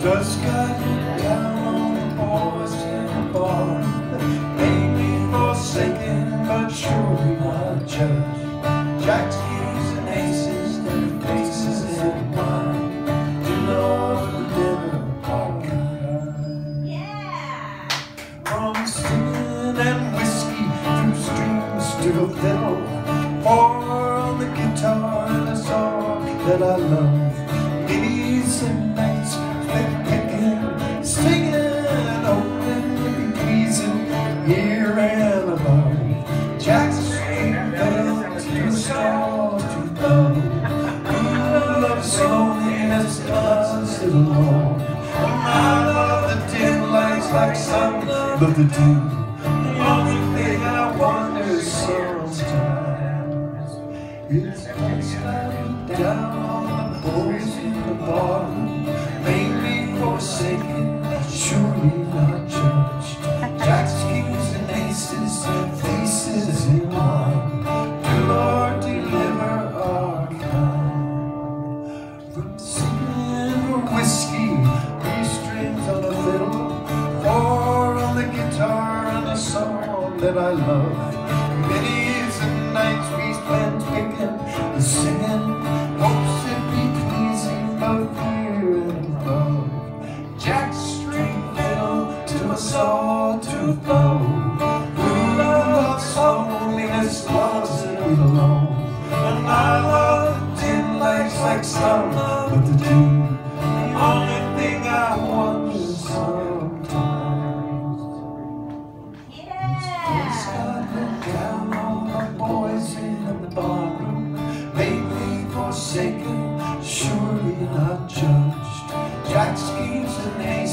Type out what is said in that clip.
Does God look down on the boys in the bar? Maybe forsaken, but surely not judged. Jacks, kings, and aces, their faces in mine. You know the dinner all kind. Yeah! From singing and whiskey through strings to the fiddle, four on the guitar and a song that I love. Maybe some nights spent picking, singing, hoping to be pleasing here and above. Jack's string fiddle to the stars to blow. Who loves loneliness does it alone? I love the dim lights like sun, but the dew. The only thing I wonder sometimes is does God look down on the boys in the barroom? Maybe forsaken, surely not judged. Jacks, kings, and aces, faces in one. Do Lord deliver our kind. From singing or whiskey, three strings on a fiddle, four on the guitar and a song that I love. Many's the nights we spent picking and singing, hopes it be pleasing both here and above. Jack's string fiddle to a sawtooth bow. Who loves loneliness loves it alone? And I love the dim lights like sun, but the dew. The only thing I wonder sometimes is God look down on the boys in the barroom? Maybe forsaken, surely not judged. Jacks, kings, and aces.